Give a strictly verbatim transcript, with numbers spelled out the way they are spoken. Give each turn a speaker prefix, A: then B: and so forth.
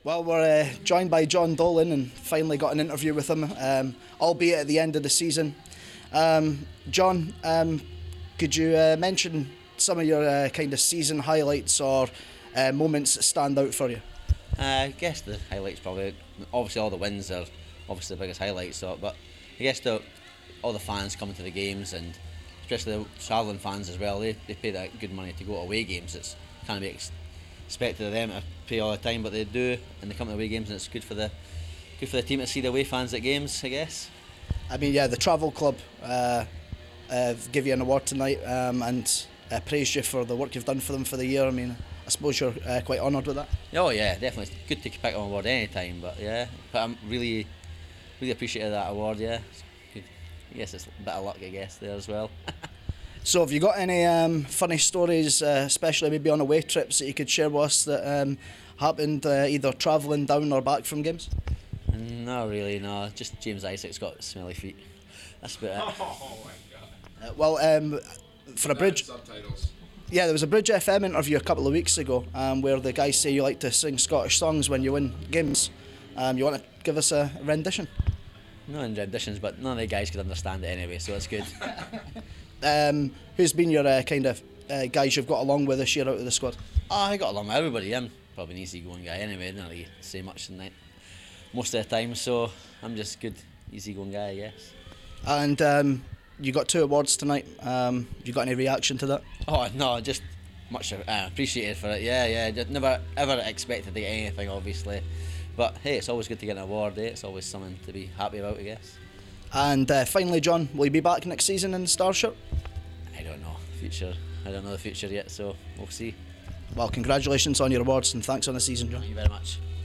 A: Well, we're uh, joined by John Dolan and finally got an interview with him, um, albeit at the end of the season. Um, John, um, could you uh, mention some of your uh, kind of season highlights or uh, moments that stand out for you?
B: Uh, I guess the highlights probably, obviously all the wins are obviously the biggest highlights, so, but I guess the, all the fans coming to the games, and especially the travelling fans as well, they, they pay that good money to go to away games. It's kind of be ex- expected of them to pay all the time, but they do, and they come to away games, and it's good for the good for the team to see the away fans at games, I guess.
A: I mean, yeah, the Travel Club uh, uh, give you an award tonight um, and uh, praised you for the work you've done for them for the year. I mean, I suppose you're uh, quite honoured with that.
B: Oh yeah, definitely. It's good to pick on award any time, but yeah, but I'm really, really appreciative of that award. Yeah, it's good. I guess it's a bit of luck, I guess, there as well.
A: So, have you got any um, funny stories, uh, especially maybe on away trips, that you could share with us that um, happened uh, either travelling down or back from games?
B: Not really, no. Just James Isaac's got smelly feet. That's about it.
C: Oh my god.
A: Uh, well, um, for a bridge,
C: Subtitles.
A: yeah, there was a Bridge F M interview a couple of weeks ago um, where the guys say you like to sing Scottish songs when you win games. Um, you want to give us a rendition?
B: Not in renditions, but none of the guys could understand it anyway, so it's good.
A: Um, who's been your uh, kind of uh, guys you've got along with this year out of the squad?
B: Oh, I got along with everybody. I'm probably an easygoing guy anyway. I don't really say much in that most of the time, so I'm just a good, easygoing guy, I guess.
A: And um, you got two awards tonight. Um, you got any reaction to that?
B: Oh no, just much uh, appreciated for it. Yeah, yeah. Just never ever expected to get anything, obviously. But hey, it's always good to get an award. Eh? It's always something to be happy about, I guess.
A: And uh, finally, John, will you be back next season in the Star shirt?
B: I don't know future. I don't know the future yet, so we'll see.
A: Well, congratulations on your awards and thanks on the season, John.
B: Thank you very much.